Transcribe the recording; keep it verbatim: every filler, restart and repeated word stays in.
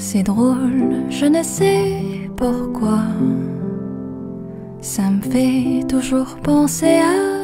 C'est drôle, je ne sais pourquoi. Ça me fait toujours penser à